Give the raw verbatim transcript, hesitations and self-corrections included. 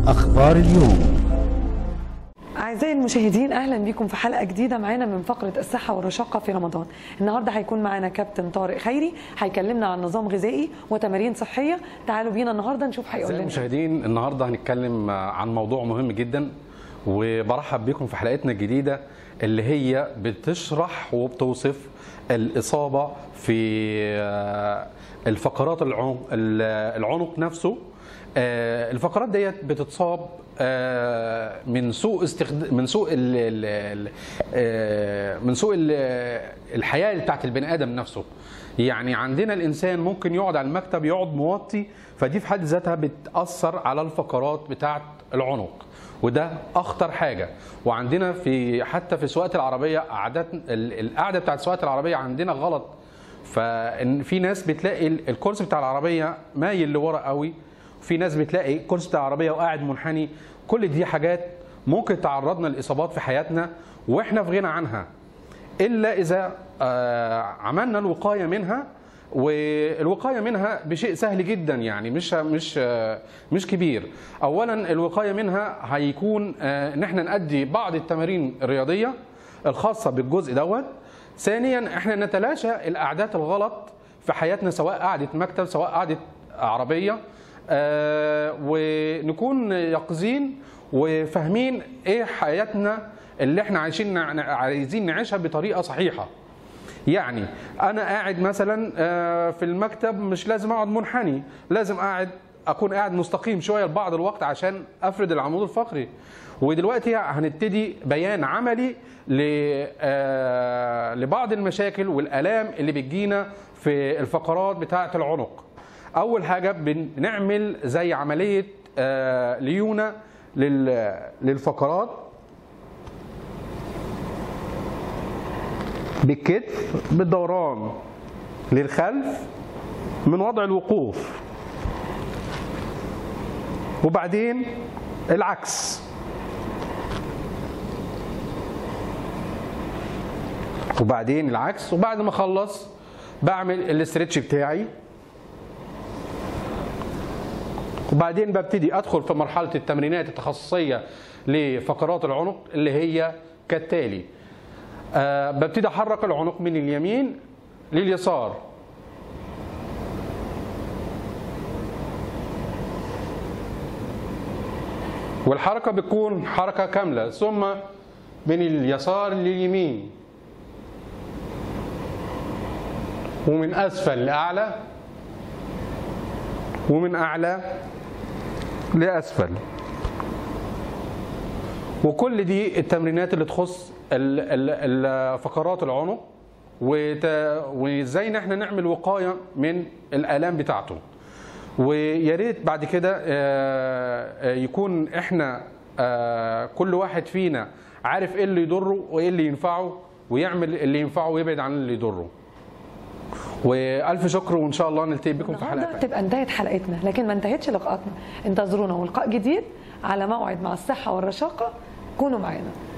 أخبار اليوم. أعزائي المشاهدين، أهلا بكم في حلقة جديدة معانا من فقرة الصحة والرشاقة في رمضان. النهاردة هيكون معانا كابتن طارق خيري، هيكلمنا عن نظام غذائي وتمارين صحية. تعالوا بينا النهاردة نشوف هيقول لنا. المشاهدين، النهاردة هنتكلم عن موضوع مهم جدا، وبرحب بكم في حلقتنا الجديدة اللي هي بتشرح وبتوصف الإصابة في الفقرات العنق نفسه. الفقرات ديت بتتصاب من سوء استخدام من سوء ال من سوء الحياه بتاعت البني ادم نفسه. يعني عندنا الانسان ممكن يقعد على المكتب، يقعد موطي، فدي في حد ذاتها بتاثر على الفقرات بتاعت العنق، وده اخطر حاجه. وعندنا في حتى في سواقه العربيه، قعدات القعده بتاعت سواقه العربيه عندنا غلط. فان في ناس بتلاقي الكرسي بتاع العربيه مايل لورا قوي، في ناس بتلاقي الكرسي بتاع العربيه وقاعد منحني. كل دي حاجات ممكن تعرضنا لاصابات في حياتنا واحنا في غنى عنها، الا اذا عملنا الوقايه منها. والوقايه منها بشيء سهل جدا، يعني مش مش مش كبير. اولا الوقايه منها هيكون ان احنا نأدي بعض التمارين الرياضيه الخاصه بالجزء دوت. ثانيا احنا نتلاشى القعدات الغلط في حياتنا، سواء قعده مكتب سواء قعده عربيه، آه ونكون يقظين وفاهمين ايه حياتنا اللي احنا عايشين عايزين نعيشها بطريقه صحيحه. يعني انا قاعد مثلا آه في المكتب، مش لازم اقعد منحني، لازم قاعد اكون قاعد مستقيم شويه لبعض الوقت عشان افرد العمود الفقري. ودلوقتي هنبتدي بيان عملي آه لبعض المشاكل والالام اللي بتجينا في الفقرات بتاعه العنق. أول حاجة بنعمل زي عملية آه ليونة للفقرات بالكتف، بالدوران للخلف من وضع الوقوف، وبعدين العكس، وبعدين العكس. وبعد ما اخلص بعمل الاسترتش بتاعي، وبعدين ببتدي ادخل في مرحله التمرينات التخصصيه لفقرات العنق اللي هي كالتالي. أه ببتدي احرك العنق من اليمين لليسار، والحركه بتكون حركه كامله، ثم من اليسار لليمين، ومن اسفل لاعلى، ومن اعلى لأسفل. وكل دي التمرينات اللي تخص فقرات العنق، وازاي ان احنا نعمل وقايه من الالام بتاعته. ويا ريت بعد كده يكون احنا كل واحد فينا عارف ايه اللي يضره وايه اللي ينفعه، ويعمل اللي ينفعه ويبعد عن اللي يضره. والف شكر، وان شاء الله نلتقي بكم في حلقه ثانيه. تبقى انتهت حلقتنا، لكن ما انتهتش لقاءاتنا. انتظرونا ولقاء جديد على موعد مع الصحه والرشاقه. كونوا معانا.